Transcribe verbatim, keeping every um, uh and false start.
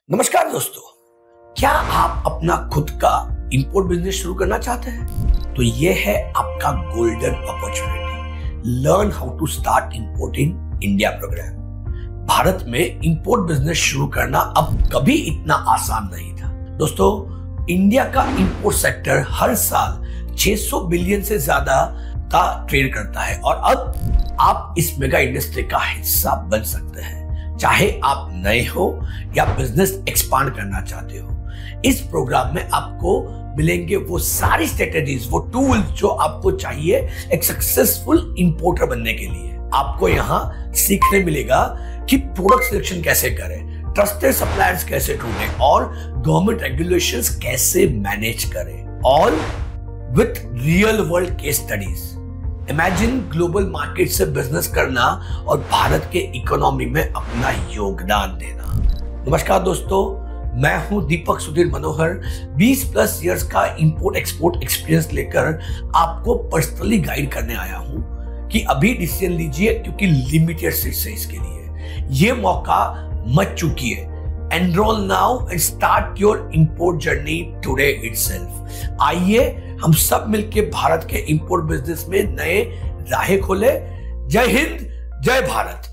नमस्कार दोस्तों, क्या आप अपना खुद का इंपोर्ट बिजनेस शुरू करना चाहते हैं? तो ये है आपका golden opportunity. Learn how to start import in India program. Bharat में इंपोर्ट बिजनेस शुरू करना अब कभी इतना आसान नहीं था। दोस्तों, इंडिया का इंपोर्ट सेक्टर हर साल छह सौ बिलियन से ज्यादा का ट्रेड करता है और अब आप इस मेगा इंडस्ट्री का हिस्सा बन सकते हैं। चाहे आप नए हो या बिजनेस एक्सपांड करना चाहते हो, इस प्रोग्राम में आपको मिलेंगे वो सारी स्ट्रेटेजीज, वो टूल्स जो आपको चाहिए एक सक्सेसफुल इंपोर्टर बनने के लिए। आपको यहाँ सीखने मिलेगा कि प्रोडक्ट सिलेक्शन कैसे करें, ट्रस्टेड सप्लायर्स कैसे ढूंढें और गवर्नमेंट रेगुलेशंस कैसे मैनेज करें, all with real world case studies. Imagine global market से बिजनेस करना और भारत के इकोनॉमी में अपना योगदान देना। नमस्कार दोस्तों, मैं हूं दीपक सुधीर मनोहर। बीस प्लस इयर्स का इंपोर्ट एक्सपोर्ट एक्सपीरियंस लेकर आपको पर्सनली गाइड करने आया हूं कि अभी डिसीजन लीजिए, क्योंकि लिमिटेड सीट्स है इसके लिए। ये मौका मत चूकिए। Enrol now and start your import journey today itself. आइए हम सब मिलके भारत के इंपोर्ट बिजनेस में नए राहें खोले। जय हिंद, जय भारत।